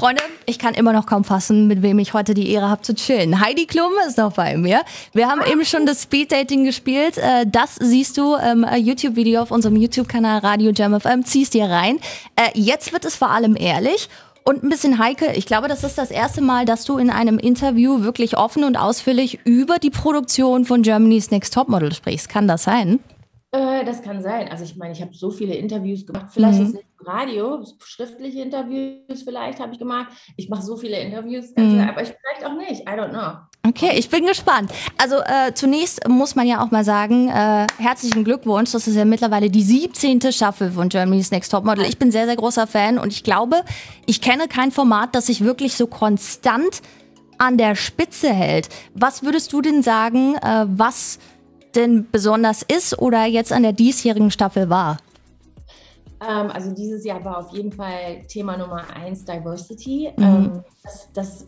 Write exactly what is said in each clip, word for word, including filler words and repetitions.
Freunde, ich kann immer noch kaum fassen, mit wem ich heute die Ehre habe zu chillen. Heidi Klum ist noch bei mir. Wir haben eben schon das Speed-Dating gespielt. Das siehst du im YouTube-Video auf unserem YouTube-Kanal Radio Jam F M. Ziehst dir rein. Jetzt wird es vor allem ehrlich und ein bisschen heikel. Ich glaube, das ist das erste Mal, dass du in einem Interview wirklich offen und ausführlich über die Produktion von Germany's Next Topmodel sprichst. Kann das sein? Das kann sein. Also ich meine, ich habe so viele Interviews gemacht. Vielleicht Mhm. ist nicht im Radio, schriftliche Interviews vielleicht habe ich gemacht. Ich mache so viele Interviews, mhm. aber ich vielleicht auch nicht. I don't know. Okay, ich bin gespannt. Also äh, zunächst muss man ja auch mal sagen, äh, herzlichen Glückwunsch. Das ist ja mittlerweile die siebzehnte Staffel von Germany's Next Topmodel. Ich bin sehr, sehr großer Fan und ich glaube, ich kenne kein Format, das sich wirklich so konstant an der Spitze hält. Was würdest du denn sagen, äh, was denn besonders ist oder jetzt an der diesjährigen Staffel war? Ähm, also dieses Jahr war auf jeden Fall Thema Nummer eins Diversity. Mhm. Ähm, das, das,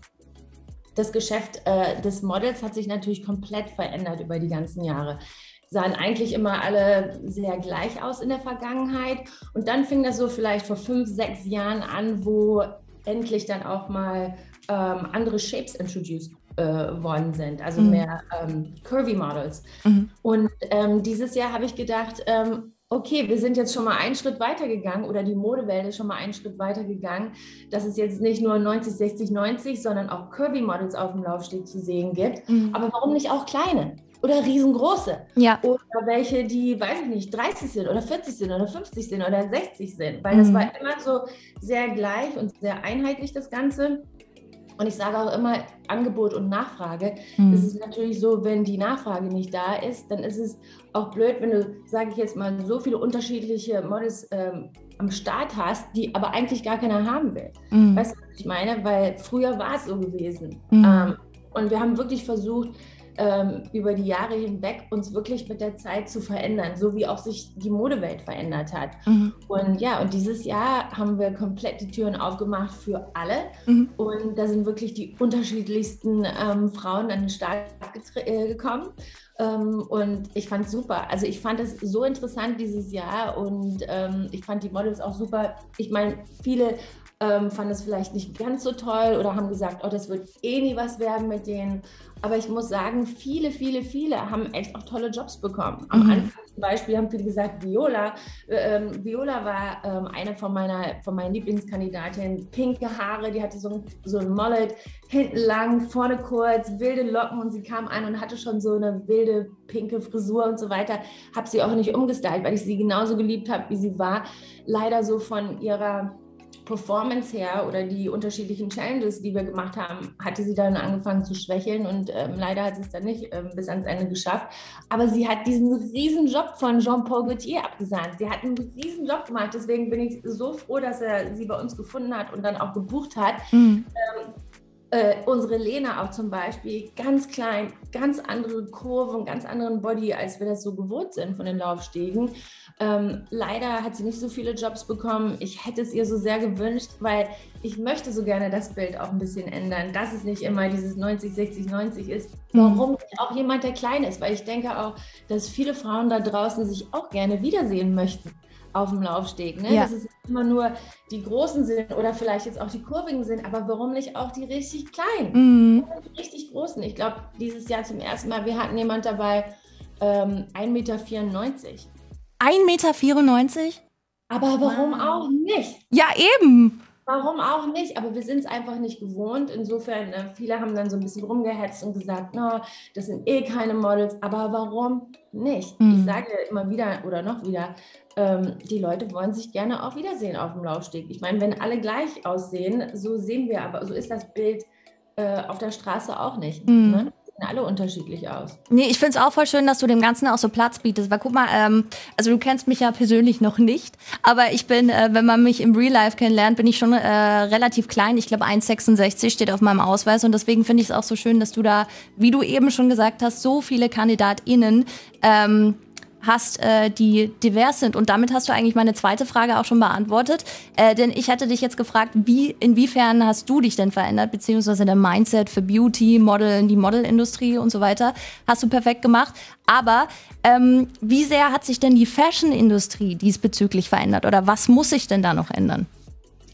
das Geschäft äh, des Models hat sich natürlich komplett verändert über die ganzen Jahre. Sahen eigentlich immer alle sehr gleich aus in der Vergangenheit. Und dann fing das so vielleicht vor fünf, sechs Jahren an, wo endlich dann auch mal ähm, andere Shapes introduced äh, worden sind, also mhm. mehr ähm, Curvy Models. Mhm. Und ähm, dieses Jahr habe ich gedacht, ähm, okay, wir sind jetzt schon mal einen Schritt weiter gegangen oder die Modewelt ist schon mal einen Schritt weiter gegangen, dass es jetzt nicht nur neunzig, sechzig, neunzig, sondern auch Curvy Models auf dem Laufsteg zu sehen gibt. Mhm. Aber warum nicht auch kleine? Oder riesengroße. Ja. Oder welche, die, weiß ich nicht, dreißig sind oder vierzig sind oder fünfzig sind oder sechzig sind. Weil mhm. das war immer so sehr gleich und sehr einheitlich, das Ganze. Und ich sage auch immer, Angebot und Nachfrage. Mhm. Es ist natürlich so, wenn die Nachfrage nicht da ist, dann ist es auch blöd, wenn du, sage ich jetzt mal, so viele unterschiedliche Models ähm, am Start hast, die aber eigentlich gar keiner haben will. Mhm. Weißt du, was ich meine? Weil früher war es so gewesen. Mhm. Ähm, und wir haben wirklich versucht, ähm, über die Jahre hinweg uns wirklich mit der Zeit zu verändern, so wie auch sich die Modewelt verändert hat. Mhm. Und ja, und dieses Jahr haben wir komplett die Türen aufgemacht für alle. Mhm. Und da sind wirklich die unterschiedlichsten ähm, Frauen an den Start äh, gekommen. Ähm, und ich fand es super. Also ich fand es so interessant dieses Jahr und ähm, ich fand die Models auch super. Ich meine, viele ähm, fanden es vielleicht nicht ganz so toll oder haben gesagt, oh, das wird eh nie was werden mit denen. Aber ich muss sagen, viele, viele, viele haben echt auch tolle Jobs bekommen. Am mhm. Anfang zum Beispiel haben viele gesagt, Viola. Ähm, Viola war ähm, eine von, meiner, von meinen Lieblingskandidatinnen. Pinke Haare, die hatte so ein, so ein Mullet, hinten lang, vorne kurz, wilde Locken und sie kam an und hatte schon so eine wilde pinke Frisur und so weiter. Habe sie auch nicht umgestylt, weil ich sie genauso geliebt habe, wie sie war. Leider so von ihrer Performance her oder die unterschiedlichen Challenges, die wir gemacht haben, hatte sie dann angefangen zu schwächeln und ähm, leider hat sie es dann nicht ähm, bis ans Ende geschafft. Aber sie hat diesen riesen Job von Jean-Paul Gaultier abgesandt. Sie hat einen riesen Job gemacht, deswegen bin ich so froh, dass er sie bei uns gefunden hat und dann auch gebucht hat. Mhm. Ähm, Äh, unsere Lena auch zum Beispiel, ganz klein, ganz andere Kurven, ganz anderen Body, als wir das so gewohnt sind von den Laufstegen. Ähm, leider hat sie nicht so viele Jobs bekommen. Ich hätte es ihr so sehr gewünscht, weil ich möchte so gerne das Bild auch ein bisschen ändern, dass es nicht immer dieses neunzig, sechzig, neunzig ist. Warum nicht auch jemand, der klein ist? Weil ich denke auch, dass viele Frauen da draußen sich auch gerne wiedersehen möchten auf dem Laufsteg, ne? Ja. Dass es immer nur die Großen sind oder vielleicht jetzt auch die Kurvigen sind, aber warum nicht auch die richtig Kleinen? Mhm. Die richtig Großen. Ich glaube, dieses Jahr zum ersten Mal, wir hatten jemand dabei, ähm, ein Meter vierundneunzig. ein Meter vierundneunzig? Aber warum wow. auch nicht? Ja, eben. Warum auch nicht? Aber wir sind es einfach nicht gewohnt. Insofern, ne, viele haben dann so ein bisschen rumgehetzt und gesagt, no, das sind eh keine Models. Aber warum nicht? Mhm. Ich sage immer wieder oder noch wieder, ähm, die Leute wollen sich gerne auch wiedersehen auf dem Laufsteg. Ich meine, wenn alle gleich aussehen, so sehen wir, aber so ist das Bild äh, auf der Straße auch nicht. Mhm. Ne? Sehen alle unterschiedlich aus. Nee, ich finde es auch voll schön, dass du dem Ganzen auch so Platz bietest. Weil guck mal, ähm, also du kennst mich ja persönlich noch nicht, aber ich bin, äh, wenn man mich im Real Life kennenlernt, bin ich schon äh, relativ klein. Ich glaube, eins Komma sechsundsechzig steht auf meinem Ausweis und deswegen finde ich es auch so schön, dass du da, wie du eben schon gesagt hast, so viele KandidatInnen ähm, hast, äh, die divers sind. Und damit hast du eigentlich meine zweite Frage auch schon beantwortet. Äh, denn ich hatte dich jetzt gefragt, wie, inwiefern hast du dich denn verändert, beziehungsweise der Mindset für Beauty, Modeln, die Modelindustrie und so weiter. Hast du perfekt gemacht. Aber ähm, wie sehr hat sich denn die Fashion-Industrie diesbezüglich verändert? Oder was muss sich denn da noch ändern?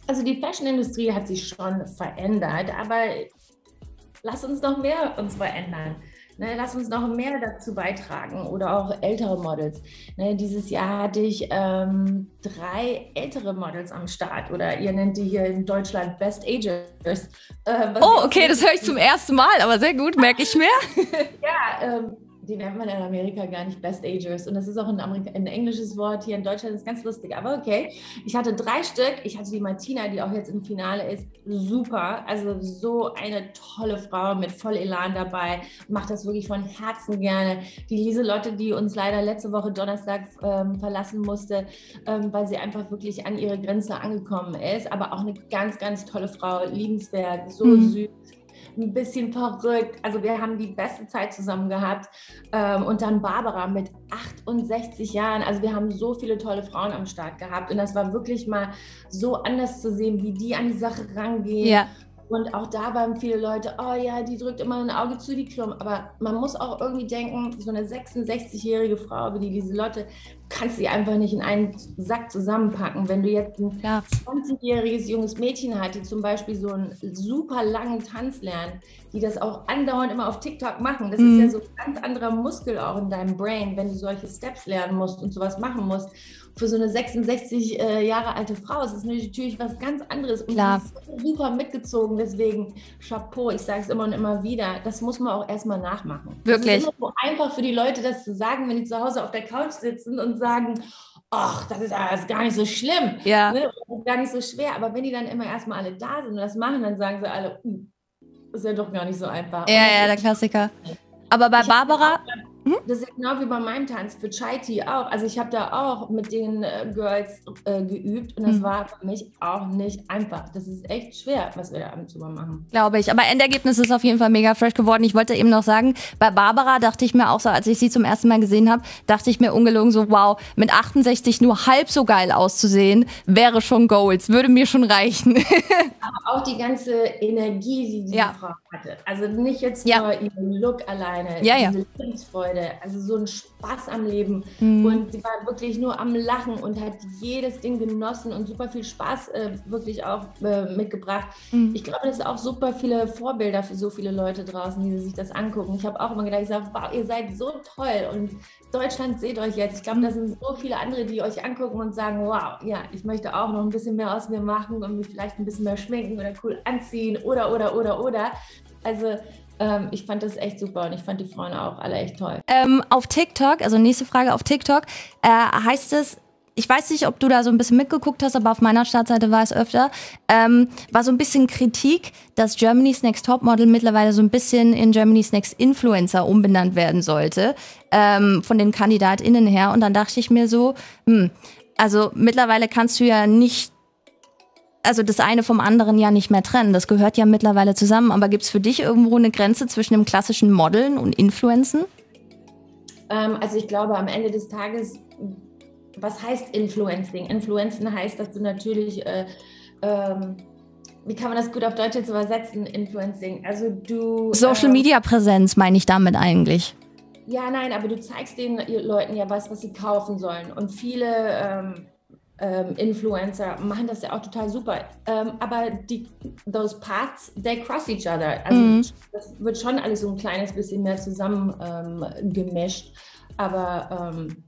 Also die Fashion-Industrie hat sich schon verändert, aber lass uns noch mehr uns verändern. Ne, lass uns noch mehr dazu beitragen oder auch ältere Models. Ne, dieses Jahr hatte ich ähm, drei ältere Models am Start oder ihr nennt die hier in Deutschland Best Agers. Äh, oh, okay, das höre ich zum ersten Mal, aber sehr gut, merke ich mir. Ja, ähm, die nennt man in Amerika gar nicht Best Agers und das ist auch ein, Amerika ein englisches Wort. Hier in Deutschland ist ganz lustig, aber okay. Ich hatte drei Stück. Ich hatte die Martina, die auch jetzt im Finale ist, super. Also so eine tolle Frau mit voll Elan dabei, macht das wirklich von Herzen gerne. Die Lieselotte, die uns leider letzte Woche Donnerstag ähm, verlassen musste, ähm, weil sie einfach wirklich an ihre Grenze angekommen ist, aber auch eine ganz, ganz tolle Frau, liebenswert, so mhm. süß. Ein bisschen verrückt. Also wir haben die beste Zeit zusammen gehabt. Ähm, und dann Barbara mit achtundsechzig Jahren. Also wir haben so viele tolle Frauen am Start gehabt. Und das war wirklich mal so anders zu sehen, wie die an die Sache rangehen. Ja. Und auch da waren viele Leute, oh ja, die drückt immer ein Auge zu, die Klum. Aber man muss auch irgendwie denken, so eine sechsundsechzigjährige Frau wie die Lieselotte, kannst sie einfach nicht in einen Sack zusammenpacken. Wenn du jetzt ein ja. zwanzigjähriges junges Mädchen hast, die zum Beispiel so einen super langen Tanz lernen, die das auch andauernd immer auf TikTok machen, das mhm. ist ja so ein ganz anderer Muskel auch in deinem Brain, wenn du solche Steps lernen musst und sowas machen musst. Für so eine sechsundsechzig äh, Jahre alte Frau ist das natürlich was ganz anderes und Klar. Die ist so super mitgezogen. Deswegen Chapeau, ich sage es immer und immer wieder, das muss man auch erstmal nachmachen. Wirklich. Es ist immer so einfach für die Leute, das zu sagen, wenn die zu Hause auf der Couch sitzen und sagen, ach, das ist, das ist gar nicht so schlimm, ja. ne? Das ist gar nicht so schwer. Aber wenn die dann immer erstmal alle da sind und das machen, dann sagen sie alle, das ist ja doch gar nicht so einfach. Ja, ja, der Klassiker. Aber bei Barbara... Hm? Das ist genau wie bei meinem Tanz für Chaiti auch. Also ich habe da auch mit den äh, Girls äh, geübt und das hm. war für mich auch nicht einfach. Das ist echt schwer, was wir da abends über machen. Glaube ich. Aber Endergebnis ist auf jeden Fall mega fresh geworden. Ich wollte eben noch sagen, bei Barbara dachte ich mir auch so, als ich sie zum ersten Mal gesehen habe, dachte ich mir ungelogen so, wow, mit achtundsechzig nur halb so geil auszusehen, wäre schon Goals, würde mir schon reichen. Aber auch die ganze Energie, die diese ja. Frau hatte. Also nicht jetzt nur ja. ihren Look alleine, ja, diese ja. Lebensfreude, also so ein Spaß am Leben. Mhm. Und sie war wirklich nur am Lachen und hat jedes Ding genossen und super viel Spaß äh, wirklich auch äh, mitgebracht. Mhm. Ich glaube, das sind auch super viele Vorbilder für so viele Leute draußen, die sich das angucken. Ich habe auch immer gedacht, ich sage, wow, ihr seid so toll und Deutschland seht euch jetzt. Ich glaube, da sind so viele andere, die euch angucken und sagen, wow, ja, ich möchte auch noch ein bisschen mehr aus mir machen und mich vielleicht ein bisschen mehr schminken oder cool anziehen oder, oder, oder, oder. Also ähm, ich fand das echt super und ich fand die Frauen auch alle echt toll. Ähm, auf TikTok, also nächste Frage auf TikTok, äh, heißt es, ich weiß nicht, ob du da so ein bisschen mitgeguckt hast, aber auf meiner Startseite war es öfter, ähm, war so ein bisschen Kritik, dass Germany's Next Topmodel mittlerweile so ein bisschen in Germany's Next Influencer umbenannt werden sollte, ähm, von den KandidatInnen her. Und dann dachte ich mir so, hm, also mittlerweile kannst du ja nicht, also das eine vom anderen ja nicht mehr trennen. Das gehört ja mittlerweile zusammen. Aber gibt es für dich irgendwo eine Grenze zwischen dem klassischen Modeln und Influencen? Ähm, also ich glaube, am Ende des Tages, was heißt Influencing? Influencen heißt, dass du natürlich, äh, ähm, wie kann man das gut auf Deutsch jetzt übersetzen, Influencing? Also du... Social ähm, Media Präsenz meine ich damit eigentlich. Ja, nein, aber du zeigst den Leuten ja was, was sie kaufen sollen. Und viele... Ähm, Ähm, Influencer machen das ja auch total super. Ähm, aber die, those paths, they cross each other. Also mhm. das wird schon alles so ein kleines bisschen mehr zusammen ähm, gemischt. Aber ähm,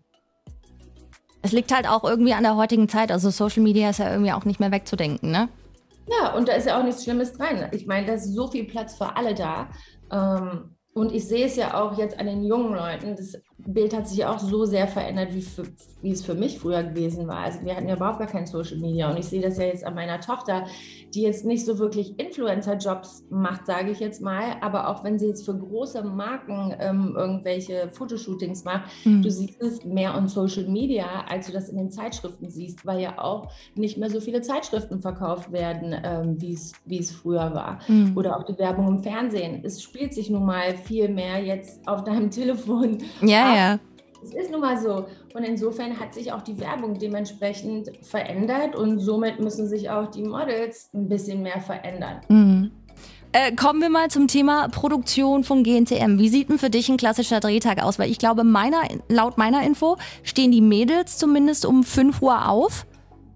es liegt halt auch irgendwie an der heutigen Zeit. Also Social Media ist ja irgendwie auch nicht mehr wegzudenken, ne? Ja, und da ist ja auch nichts Schlimmes dran. Ich meine, da ist so viel Platz für alle da. Ähm, Und ich sehe es ja auch jetzt an den jungen Leuten, das Bild hat sich auch so sehr verändert, wie, für, wie es für mich früher gewesen war. Also wir hatten ja überhaupt gar kein Social Media und ich sehe das ja jetzt an meiner Tochter, die jetzt nicht so wirklich Influencer-Jobs macht, sage ich jetzt mal, aber auch wenn sie jetzt für große Marken ähm, irgendwelche Fotoshootings macht, mhm. du siehst es mehr on Social Media, als du das in den Zeitschriften siehst, weil ja auch nicht mehr so viele Zeitschriften verkauft werden, ähm, wie es früher war. Mhm. Oder auch die Werbung im Fernsehen. Es spielt sich nun mal viel mehr jetzt auf deinem Telefon. Ja, ab. ja. Es ist nun mal so. Und insofern hat sich auch die Werbung dementsprechend verändert und somit müssen sich auch die Models ein bisschen mehr verändern. Mhm. Äh, kommen wir mal zum Thema Produktion von G N T M. Wie sieht denn für dich ein klassischer Drehtag aus? Weil ich glaube, meiner, laut meiner Info stehen die Mädels zumindest um fünf Uhr auf.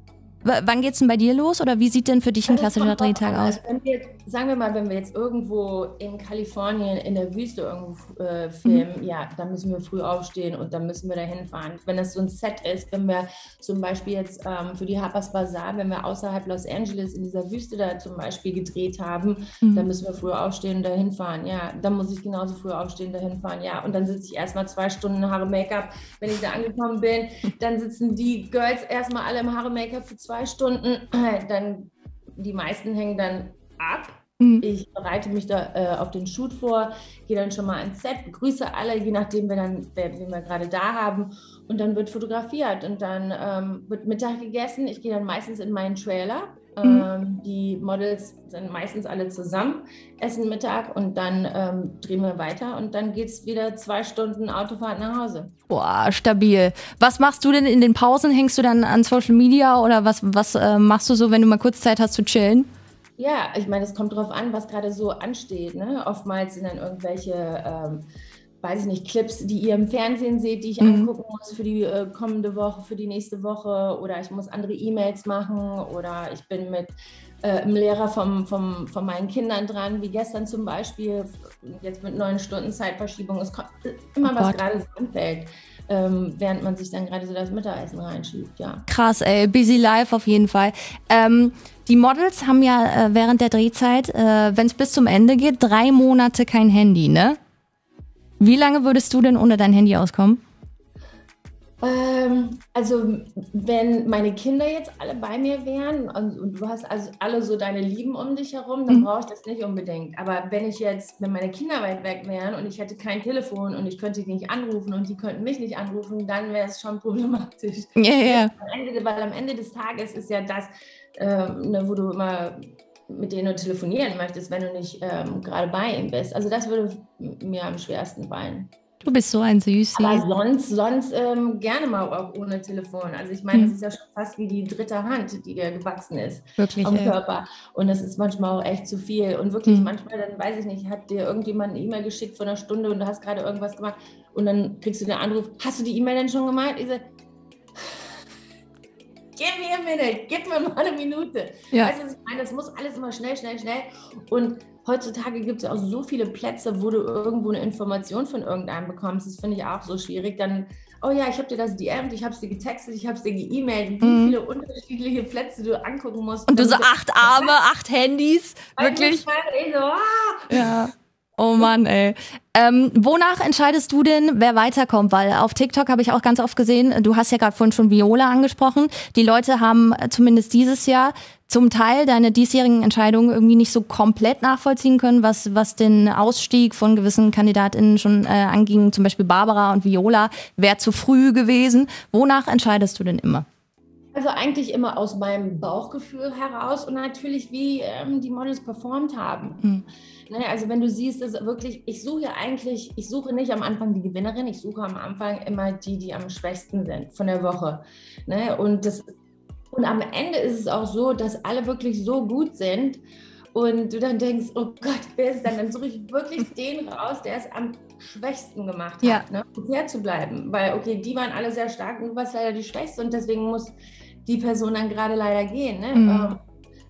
W wann geht's denn bei dir los oder wie sieht denn für dich ein klassischer Drehtag aus? Also wenn wir jetzt, sagen wir mal, wenn wir jetzt irgendwo in Kalifornien in der Wüste irgendwo äh, filmen, mhm. ja, dann müssen wir früh aufstehen und dann müssen wir da hinfahren. Wenn das so ein Set ist, wenn wir zum Beispiel jetzt ähm, für die Harper's Bazaar, wenn wir außerhalb Los Angeles in dieser Wüste da zum Beispiel gedreht haben, mhm. dann müssen wir früh aufstehen und da hinfahren. Ja, dann muss ich genauso früh aufstehen, da hinfahren. Ja, und dann sitze ich erstmal zwei Stunden Haare Make-up. Wenn ich da angekommen bin, dann sitzen die Girls erstmal alle im Haare Make-up für zwei Stunden. Dann die meisten hängen dann ab. Mhm. Ich bereite mich da äh, auf den Shoot vor, gehe dann schon mal ins Set, begrüße alle, je nachdem, wer dann, wer, wen wir gerade da haben. Und dann wird fotografiert und dann ähm, wird Mittag gegessen. Ich gehe dann meistens in meinen Trailer. Mhm. Ähm, die Models sind meistens alle zusammen, essen Mittag und dann ähm, drehen wir weiter und dann geht es wieder zwei Stunden Autofahrt nach Hause. Boah, stabil. Was machst du denn in den Pausen? Hängst du dann an Social Media oder was, was äh, machst du so, wenn du mal kurz Zeit hast zu chillen? Ja, ich meine, es kommt drauf an, was gerade so ansteht. Ne? Oftmals sind dann irgendwelche, ähm, weiß ich nicht, Clips, die ihr im Fernsehen seht, die ich mhm. angucken muss für die äh, kommende Woche, für die nächste Woche, oder ich muss andere E-Mails machen oder ich bin mit äh, einem Lehrer vom, vom, von meinen Kindern dran, wie gestern zum Beispiel, jetzt mit neun Stunden Zeitverschiebung. Es kommt immer, oh was gerade so anfällt. Ähm, während man sich dann gerade so das Mittagessen reinschiebt, ja. Krass, ey, busy life auf jeden Fall. Ähm, die Models haben ja äh, während der Drehzeit, äh, wenn es bis zum Ende geht, drei Monate kein Handy, ne? Wie lange würdest du denn ohne dein Handy auskommen? Ähm, also wenn meine Kinder jetzt alle bei mir wären und, und du hast also alle so deine Lieben um dich herum, dann mhm. brauche ich das nicht unbedingt. Aber wenn ich jetzt, wenn meine Kinder weit weg wären und ich hätte kein Telefon und ich könnte die nicht anrufen und die könnten mich nicht anrufen, dann wäre es schon problematisch. Ja, yeah, ja. Yeah. Weil am Ende des Tages ist ja das, ähm, ne, wo du immer mit denen du telefonieren möchtest, wenn du nicht ähm, gerade bei ihm bist. Also das würde mir am schwersten fallen. Du bist so ein Süßi. Aber sonst, sonst ähm, gerne mal auch ohne Telefon. Also ich meine, mhm. das ist ja schon fast wie die dritte Hand, die dir gewachsen ist. Wirklich, am ey. Körper. Und das ist manchmal auch echt zu viel. Und wirklich mhm. manchmal, dann weiß ich nicht, hat dir irgendjemand eine E-Mail geschickt vor einer Stunde und du hast gerade irgendwas gemacht und dann kriegst du den Anruf, hast du die E-Mail denn schon gemacht? Ich so, gib mir eine Minute, gib mir mal eine Minute. Ja. Weißt du, was ich meine? Das muss alles immer schnell, schnell, schnell. Und heutzutage gibt es auch so viele Plätze, wo du irgendwo eine Information von irgendeinem bekommst. Das finde ich auch so schwierig. Dann, oh ja, ich habe dir das D M'd, ich habe es dir getextet, ich habe es dir ge-E-Mailt. Wie mhm. viele unterschiedliche Plätze du angucken musst. Und du so acht Arme, acht Handys, wirklich? Ich so, ah. Ja. Oh Mann, ey. Ähm, wonach entscheidest du denn, wer weiterkommt? Weil auf TikTok habe ich auch ganz oft gesehen, du hast ja gerade vorhin schon Viola angesprochen. Die Leute haben zumindest dieses Jahr zum Teil deine diesjährigen Entscheidungen irgendwie nicht so komplett nachvollziehen können, was, was den Ausstieg von gewissen KandidatInnen schon äh, anging. Zum Beispiel Barbara und Viola. Wäre zu früh gewesen. Wonach entscheidest du denn immer? Also eigentlich immer aus meinem Bauchgefühl heraus und natürlich, wie ähm, die Models performt haben. Mhm. Ne, also wenn du siehst, dass wirklich, ich suche eigentlich, ich suche nicht am Anfang die Gewinnerin, ich suche am Anfang immer die, die am schwächsten sind von der Woche. Ne, und, das, und am Ende ist es auch so, dass alle wirklich so gut sind und du dann denkst, oh Gott, wer ist dann? Dann suche ich wirklich den raus, der es am schwächsten gemacht hat, ja. ne, um fair zu bleiben. Weil, okay, die waren alle sehr stark und du warst leider die Schwächste und deswegen muss die Person dann gerade leider gehen. Ne? Mhm. Ähm,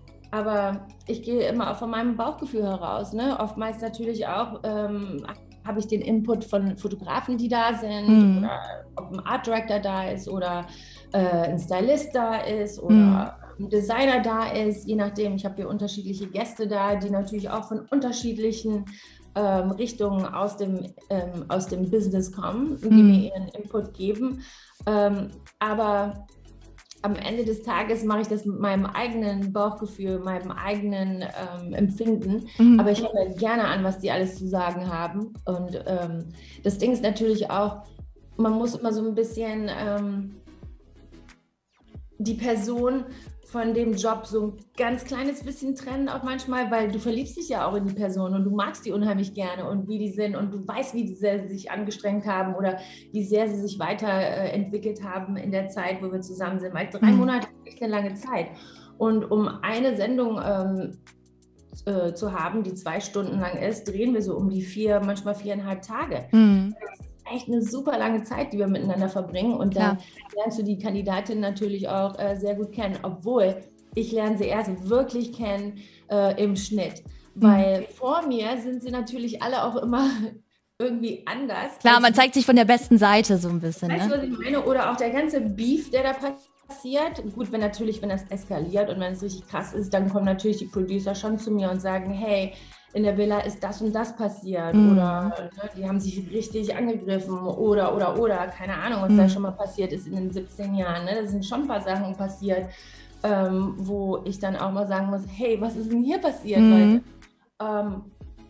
aber ich gehe immer auch von meinem Bauchgefühl heraus. Ne? Oftmals natürlich auch ähm, habe ich den Input von Fotografen, die da sind, mhm. oder ob ein Art Director da ist oder äh, ein Stylist da ist oder mhm. ein Designer da ist, je nachdem. Ich habe hier unterschiedliche Gäste da, die natürlich auch von unterschiedlichen ähm, Richtungen aus dem, ähm, aus dem Business kommen und die mhm. mir ihren Input geben. Ähm, aber am Ende des Tages mache ich das mit meinem eigenen Bauchgefühl, meinem eigenen ähm, Empfinden. Mhm. Aber ich höre mir gerne an, was die alles zu sagen haben. Und ähm, das Ding ist natürlich auch, man muss immer so ein bisschen ähm, die Person von dem Job so ein ganz kleines bisschen trennen auch manchmal, weil du verliebst dich ja auch in die Person und du magst die unheimlich gerne und wie die sind und du weißt, wie sehr sie sich angestrengt haben oder wie sehr sie sich weiterentwickelt haben in der Zeit, wo wir zusammen sind. Weil drei Monate ist echt eine lange Zeit. Und um eine Sendung ähm, äh, zu haben, die zwei Stunden lang ist, drehen wir so um die vier, manchmal viereinhalb Tage. Mhm. Das ist echt eine super lange Zeit, die wir miteinander verbringen. Und da lernst du die Kandidatin natürlich auch äh, sehr gut kennen, obwohl ich lerne sie erst wirklich kennen äh, im Schnitt. Weil mhm. vor mir sind sie natürlich alle auch immer irgendwie anders. Klar, man zeigt sich von der besten Seite so ein bisschen. Weißt du, ne? was ich meine? Oder auch der ganze Beef, der da passiert. Gut, wenn natürlich, wenn das eskaliert und wenn es richtig krass ist, dann kommen natürlich die Producer schon zu mir und sagen, hey, in der Villa ist das und das passiert. Mhm. Oder ne, die haben sich richtig angegriffen oder, oder, oder. Keine Ahnung, was mhm. da schon mal passiert ist in den siebzehn Jahren. Ne? Da sind schon ein paar Sachen passiert, ähm, wo ich dann auch mal sagen muss, hey, was ist denn hier passiert, mhm. Leute? Ähm,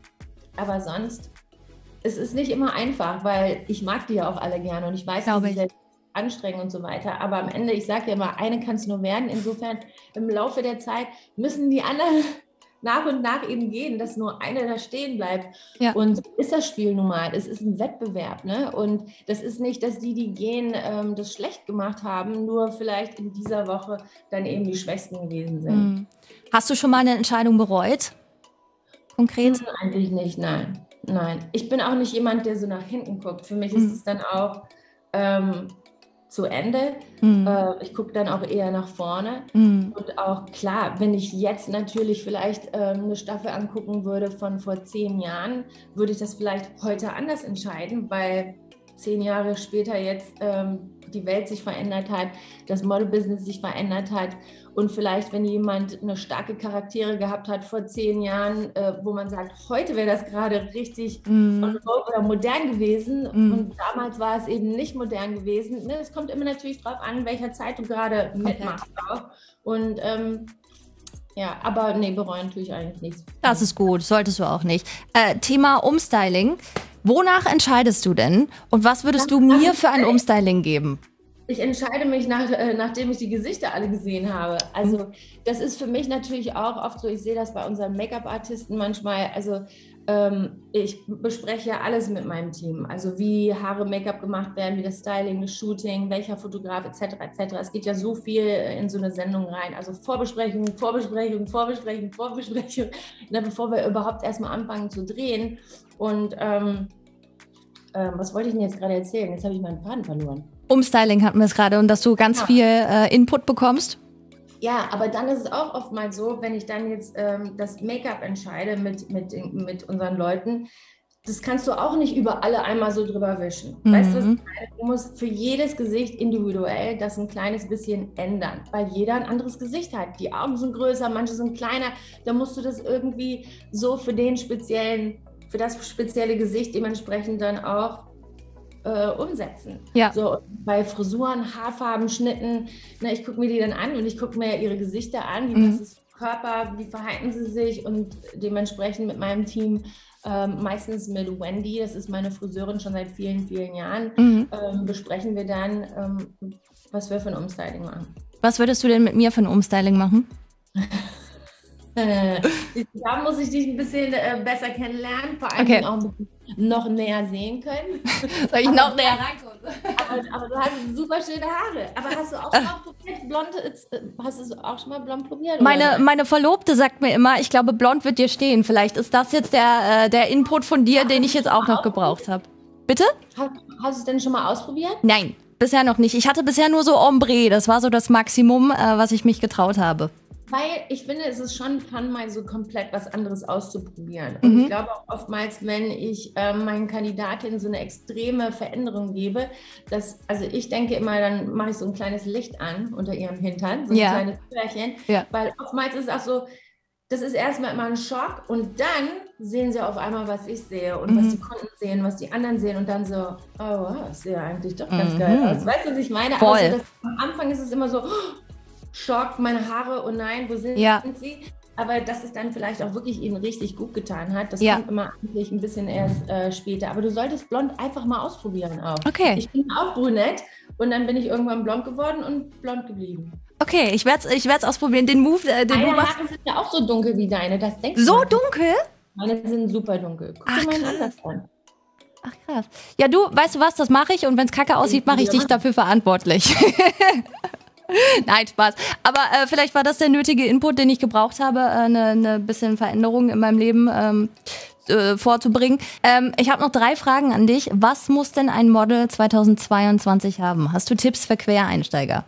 aber sonst, es ist nicht immer einfach, weil ich mag die ja auch alle gerne und ich weiß, wie sie selbst anstrengen und so weiter. Aber am Ende, ich sage ja immer, eine kann es nur werden. Insofern, im Laufe der Zeit müssen die anderen nach und nach eben gehen, dass nur eine da stehen bleibt. Ja. Und so ist das Spiel nun mal. Es ist ein Wettbewerb, ne? Und das ist nicht, dass die, die gehen, ähm, das schlecht gemacht haben, nur vielleicht in dieser Woche dann eben die Schwächsten gewesen sind. Mhm. Hast du schon mal eine Entscheidung bereut? Konkret? Hm, eigentlich nicht, nein. Nein. Ich bin auch nicht jemand, der so nach hinten guckt. Für mich mhm. ist es dann auch ähm, zu Ende. Mhm. Äh, ich gucke dann auch eher nach vorne. Mhm. Und auch klar, wenn ich jetzt natürlich vielleicht ähm, eine Staffel angucken würde von vor zehn Jahren, würde ich das vielleicht heute anders entscheiden, weil zehn Jahre später jetzt ähm, die Welt sich verändert hat, das Model-Business sich verändert hat und vielleicht, wenn jemand eine starke Charaktere gehabt hat vor zehn Jahren, äh, wo man sagt, heute wäre das gerade richtig mm. oder modern gewesen mm. und damals war es eben nicht modern gewesen. Ne, es kommt immer natürlich drauf an, in welcher Zeit du gerade mitmachst auch. Und ähm, ja, aber nee, bereuen tue ich eigentlich nichts. Das ist gut, solltest du auch nicht. Äh, Thema Umstyling. Wonach entscheidest du denn und was würdest du mir für ein Umstyling geben? Ich entscheide mich, nach, äh, nachdem ich die Gesichter alle gesehen habe. Also das ist für mich natürlich auch oft so, ich sehe das bei unseren Make-up-Artisten manchmal, also ähm, ich bespreche ja alles mit meinem Team, also wie Haare, Make-up gemacht werden, wie das Styling, das Shooting, welcher Fotograf et cetera et cetera. Es geht ja so viel in so eine Sendung rein, also Vorbesprechung, Vorbesprechung, Vorbesprechung, Vorbesprechung, ne, bevor wir überhaupt erstmal anfangen zu drehen. Und ähm, ähm, was wollte ich denn jetzt gerade erzählen? Jetzt habe ich meinen Faden verloren. Umstyling hatten wir es gerade und dass du ganz ja. viel äh, Input bekommst. Ja, aber dann ist es auch oftmals so, wenn ich dann jetzt ähm, das Make-up entscheide mit, mit, mit unseren Leuten, das kannst du auch nicht über alle einmal so drüber wischen. Mhm. Weißt du, du musst für jedes Gesicht individuell das ein kleines bisschen ändern, weil jeder ein anderes Gesicht hat. Die Augen sind größer, manche sind kleiner. Da musst du das irgendwie so für den speziellen, für das spezielle Gesicht dementsprechend dann auch äh, umsetzen. Ja. So, bei Frisuren, Haarfarben, Schnitten, ne, ich gucke mir die dann an und ich gucke mir ihre Gesichter an, wie mhm. passt es Körper, wie verhalten sie sich und dementsprechend mit meinem Team, ähm, meistens mit Wendy, das ist meine Friseurin schon seit vielen, vielen Jahren, mhm. ähm, besprechen wir dann, ähm, was wir für ein Umstyling machen. Was würdest du denn mit mir für ein Umstyling machen? äh, da muss ich dich ein bisschen äh, besser kennenlernen, vor allem okay. auch ein bisschen noch näher sehen können. Soll ich aber, noch näher reinkommen? Aber, aber du hast super schöne Haare. Aber hast du auch schon mal probiert, blond, hast du auch schon mal blond probiert? Meine, meine Verlobte sagt mir immer, ich glaube, blond wird dir stehen. Vielleicht ist das jetzt der, äh, der Input von dir, den ich jetzt auch noch gebraucht habe. Bitte? Hast, hast du es denn schon mal ausprobiert? Nein, bisher noch nicht. Ich hatte bisher nur so Ombre. Das war so das Maximum, äh, was ich mich getraut habe. Weil ich finde, es ist schon fun, mal so komplett was anderes auszuprobieren. Und mhm. ich glaube auch oftmals, wenn ich äh, meinen Kandidatinnen so eine extreme Veränderung gebe, dass, also ich denke immer, dann mache ich so ein kleines Licht an unter ihrem Hintern, so ein ja. kleines Pärchen, ja. weil oftmals ist es auch so, das ist erstmal immer ein Schock und dann sehen sie auf einmal, was ich sehe und mhm. was die Kunden sehen, was die anderen sehen und dann so, oh wow, das sieht ja eigentlich doch ganz mhm. geil aus. Weißt du, was ich meine? Voll. Also das, am Anfang ist es immer so, Schock, meine Haare, oh nein, wo sind ja. sie? Aber dass es dann vielleicht auch wirklich ihnen richtig gut getan hat, das ja. kommt immer eigentlich ein bisschen erst äh, später. Aber du solltest blond einfach mal ausprobieren auch. Okay. Ich bin auch brünett und dann bin ich irgendwann blond geworden und blond geblieben. Okay, ich werde es ich werd's ausprobieren. Den Move, äh, den Meine Haare sind ja auch so dunkel wie deine, das denkst so du. So dunkel? Meine sind super dunkel. Guck Ach, dir mal anders an. Ach krass. Ja, du, weißt du was, das mache ich und wenn es kacke aussieht, mache ich dich dafür verantwortlich. Nein, Spaß. Aber äh, vielleicht war das der nötige Input, den ich gebraucht habe, eine äh, ne bisschen Veränderung in meinem Leben ähm, äh, vorzubringen. Ähm, ich habe noch drei Fragen an dich. Was muss denn ein Model zweitausendzweiundzwanzig haben? Hast du Tipps für Quereinsteiger?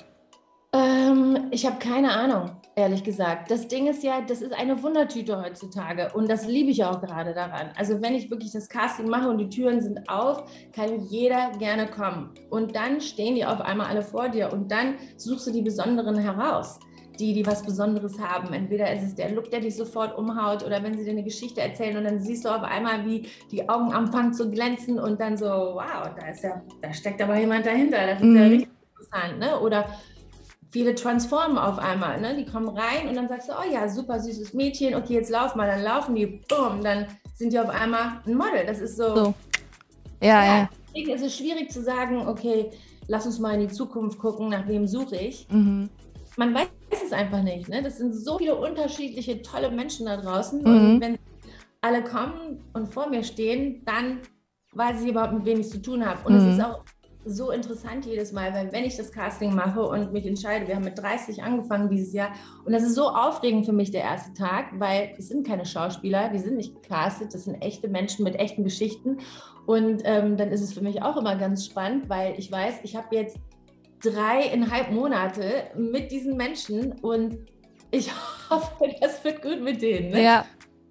Ähm, ich habe keine Ahnung, ehrlich gesagt. Das Ding ist ja, das ist eine Wundertüte heutzutage und das liebe ich auch gerade daran. Also wenn ich wirklich das Casting mache und die Türen sind auf, kann jeder gerne kommen. Und dann stehen die auf einmal alle vor dir und dann suchst du die Besonderen heraus, die, die was Besonderes haben. Entweder ist es der Look, der dich sofort umhaut, oder wenn sie dir eine Geschichte erzählen und dann siehst du auf einmal, wie die Augen anfangen zu glänzen und dann so, wow, da ist ja, da steckt aber jemand dahinter. Das ist mhm. ja richtig interessant, ne? Oder viele transformen auf einmal, ne? Die kommen rein und dann sagst du, oh ja, super süßes Mädchen, okay, jetzt lauf mal, dann laufen die, boom, dann sind die auf einmal ein Model. Das ist so, so. Ja, ja. Deswegen ist es schwierig zu sagen, okay, lass uns mal in die Zukunft gucken, nach wem suche ich. Mhm. Man weiß es einfach nicht, ne? Das sind so viele unterschiedliche, tolle Menschen da draußen. Mhm. Und wenn alle kommen und vor mir stehen, dann weiß ich überhaupt, mit wem ich es zu tun habe. Und es mhm. ist auch so interessant jedes Mal, weil wenn ich das Casting mache und mich entscheide, wir haben mit dreißig angefangen dieses Jahr und das ist so aufregend für mich der erste Tag, weil es sind keine Schauspieler, die sind nicht gecastet, das sind echte Menschen mit echten Geschichten und ähm, dann ist es für mich auch immer ganz spannend, weil ich weiß, ich habe jetzt dreieinhalb Monate mit diesen Menschen und ich hoffe, das wird gut mit denen. Ne? Ja.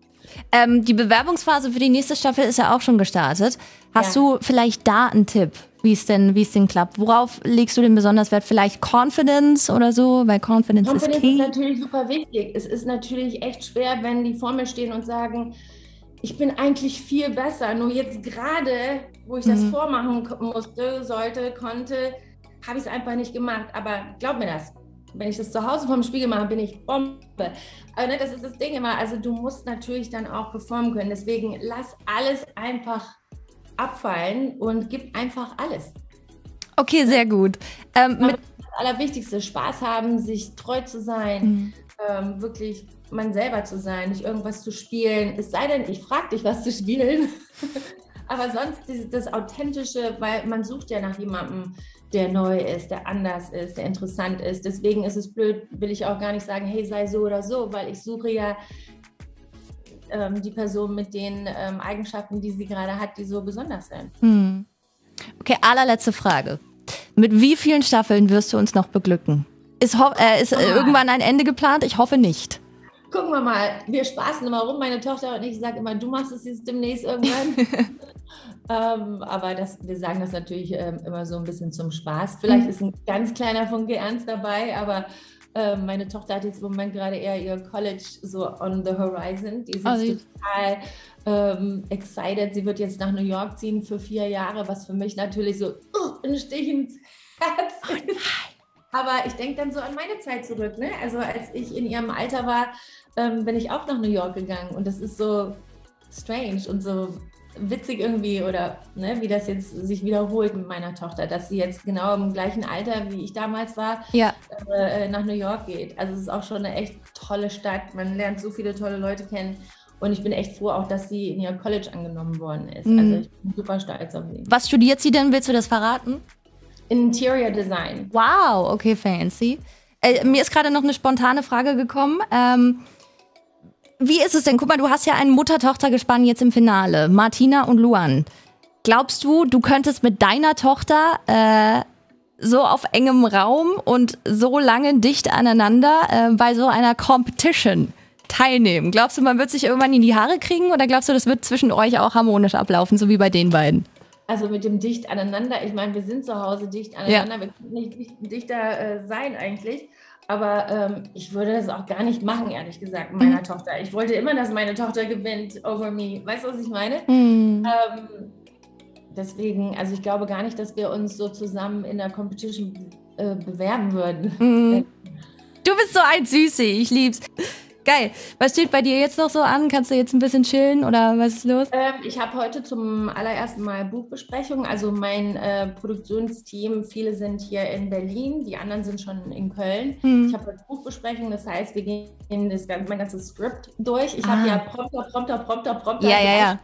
Ähm, die Bewerbungsphase für die nächste Staffel ist ja auch schon gestartet. Hast ja. du vielleicht da einen Tipp, wie es denn, wie es denn klappt? Worauf legst du denn besonders Wert? Vielleicht Confidence oder so? Weil Confidence, Confidence ist key. ist natürlich super wichtig. Es ist natürlich echt schwer, wenn die vor mir stehen und sagen, ich bin eigentlich viel besser. Nur jetzt gerade, wo ich mhm. das vormachen musste, sollte, konnte, habe ich es einfach nicht gemacht. Aber glaub mir das. Wenn ich das zu Hause vorm Spiegel mache, bin ich Bombe. Aber ne, das ist das Ding immer. Also du musst natürlich dann auch performen können. Deswegen lass alles einfach abfallen und gib einfach alles. Okay, sehr gut. Ähm, mit das Allerwichtigste, Spaß haben, sich treu zu sein, mhm. ähm, wirklich man selber zu sein, nicht irgendwas zu spielen. Es sei denn, ich frage dich, was zu spielen. Aber sonst das, das Authentische, weil man sucht ja nach jemandem, der neu ist, der anders ist, der interessant ist. Deswegen ist es blöd, will ich auch gar nicht sagen, hey, sei so oder so, weil ich suche ja ähm, die Person mit den ähm, Eigenschaften, die sie gerade hat, die so besonders sind. Hm. Okay, allerletzte Frage. Mit wie vielen Staffeln wirst du uns noch beglücken? Ist, äh, ist ah. irgendwann ein Ende geplant? Ich hoffe nicht. Gucken wir mal, wir spaßen immer rum, meine Tochter und ich sagen immer, du machst es jetzt demnächst irgendwann. ähm, aber das, wir sagen das natürlich ähm, immer so ein bisschen zum Spaß. Vielleicht mhm. ist ein ganz kleiner Funke Ernst dabei, aber ähm, meine Tochter hat jetzt im Moment gerade eher ihr College so on the horizon. Die ist also total ähm, excited. Sie wird jetzt nach New York ziehen für vier Jahre, was für mich natürlich so uh, ein Stich ins Herz ist. Aber ich denke dann so an meine Zeit zurück, ne? Also als ich in ihrem Alter war, ähm, bin ich auch nach New York gegangen und das ist so strange und so witzig irgendwie oder ne, wie das jetzt sich wiederholt mit meiner Tochter, dass sie jetzt genau im gleichen Alter, wie ich damals war, ja. äh, nach New York geht. Also es ist auch schon eine echt tolle Stadt, man lernt so viele tolle Leute kennen und ich bin echt froh auch, dass sie in ihr College angenommen worden ist. Mhm. Also ich bin super stolz auf sie. Was studiert sie denn? Willst du das verraten? Interior Design. Wow, okay, fancy. Äh, mir ist gerade noch eine spontane Frage gekommen. Ähm, wie ist es denn? Guck mal, du hast ja ein Mutter-Tochter-Gespann jetzt im Finale, Martina und Luan. Glaubst du, du könntest mit deiner Tochter äh, so auf engem Raum und so lange dicht aneinander äh, bei so einer Competition teilnehmen? Glaubst du, man wird sich irgendwann in die Haare kriegen oder glaubst du, das wird zwischen euch auch harmonisch ablaufen, so wie bei den beiden? Also mit dem dicht aneinander, ich meine, wir sind zu Hause dicht aneinander, ja. Wir können nicht, nicht dichter äh, sein eigentlich, aber ähm, ich würde das auch gar nicht machen, ehrlich gesagt, mit meiner mhm. Tochter. Ich wollte immer, dass meine Tochter gewinnt over me. Weißt du, was ich meine? Mhm. Ähm, deswegen, also ich glaube gar nicht, dass wir uns so zusammen in der Competition äh, bewerben würden. Mhm. Du bist so ein Süßi, ich lieb's. Geil. Was steht bei dir jetzt noch so an? Kannst du jetzt ein bisschen chillen oder was ist los? Ähm, ich habe heute zum allerersten Mal Buchbesprechung. Also mein äh, Produktionsteam, viele sind hier in Berlin, die anderen sind schon in Köln. Hm. Ich habe heute Buchbesprechung, das heißt, wir gehen das, mein ganzes Skript durch. Ich ah. habe ja Prompter, Prompter, Prompter, Prompter. Ja, ja, ja.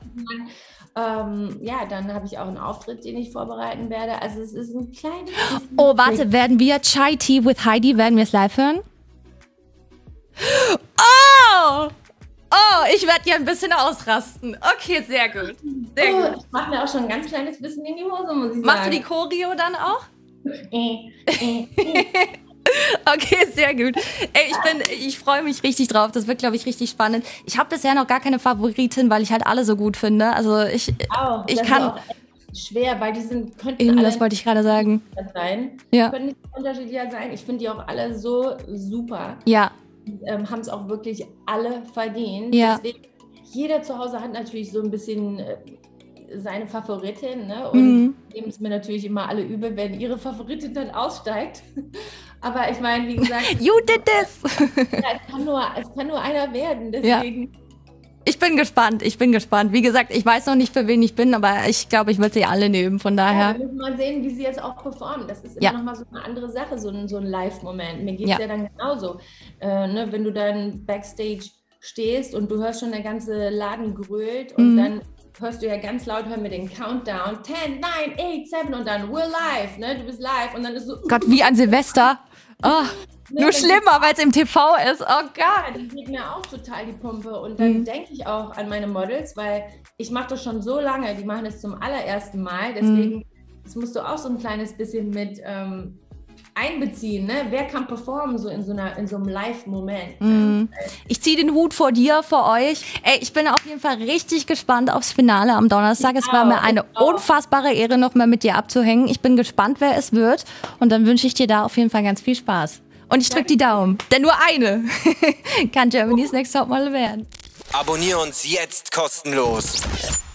Ähm, ja, dann habe ich auch einen Auftritt, den ich vorbereiten werde. Also es ist ein kleines... Oh, warte, werden wir Chai Tea with Heidi, werden wir es live hören? Oh! Oh Oh, ich werde hier ein bisschen ausrasten. Okay, sehr gut. Sehr oh, gut. Ich mache mir auch schon ein ganz kleines bisschen in die Hose, muss ich Machst sagen. du die Choreo dann auch? Äh, äh, äh. Okay, sehr gut. Ey, ich bin, ich freue mich richtig drauf. Das wird, glaube ich, richtig spannend. Ich habe bisher noch gar keine Favoritin, weil ich halt alle so gut finde. Also ich, Auch, ich das kann. ist auch echt schwer, weil die sind, könnten Eben, alle das wollte ich gerade sagen. sein. Ja. Können nicht unterschiedlicher sein. Ich finde die auch alle so super. Ja. Ähm, haben es auch wirklich alle verdient. Ja. Deswegen, jeder zu Hause hat natürlich so ein bisschen äh, seine Favoritin, ne? Und Mhm. nehmen es mir natürlich immer alle übel, wenn ihre Favoritin dann aussteigt. Aber ich meine, wie gesagt, You did this! ja, es, kann nur, es kann nur einer werden. Deswegen. Ich bin gespannt, ich bin gespannt. Wie gesagt, ich weiß noch nicht, für wen ich bin, aber ich glaube, ich würde sie alle nehmen, von Ja, daher. wir müssen mal sehen, wie sie jetzt auch performen. Das ist immer Ja. noch mal so eine andere Sache, so ein, so ein Live-Moment. Mir geht es Ja. ja. dann genauso. Äh, ne, wenn du dann Backstage stehst und du hörst schon, der ganze Laden grölt und Mhm. dann hörst du ja ganz laut, hören wir den Countdown. zehn, neun, acht, sieben und dann we're live, ne? Du bist live und dann ist so... Gott, wie an Silvester. Oh, ne, nur dann- schlimmer, weil es im T V ist. Oh Gott. Ja, die geht mir auch total die Pumpe. Und dann Mhm. denke ich auch an meine Models, weil ich mache das schon so lange, die machen das zum allerersten Mal. Deswegen, das musst du auch so ein kleines bisschen mit ähm, einbeziehen. Ne? Wer kann performen so in so, einer, in so einem Live-Moment? Mhm. Ich ziehe den Hut vor dir, vor euch. Ey, ich bin auf jeden Fall richtig gespannt aufs Finale am Donnerstag. Es war auch, mir eine ich auch. unfassbare Ehre, noch mal mit dir abzuhängen. Ich bin gespannt, wer es wird. Und dann wünsche ich dir da auf jeden Fall ganz viel Spaß. Und ich drücke die Daumen. Denn nur eine kann Germany's Next Topmodel werden. Abonnier uns jetzt kostenlos.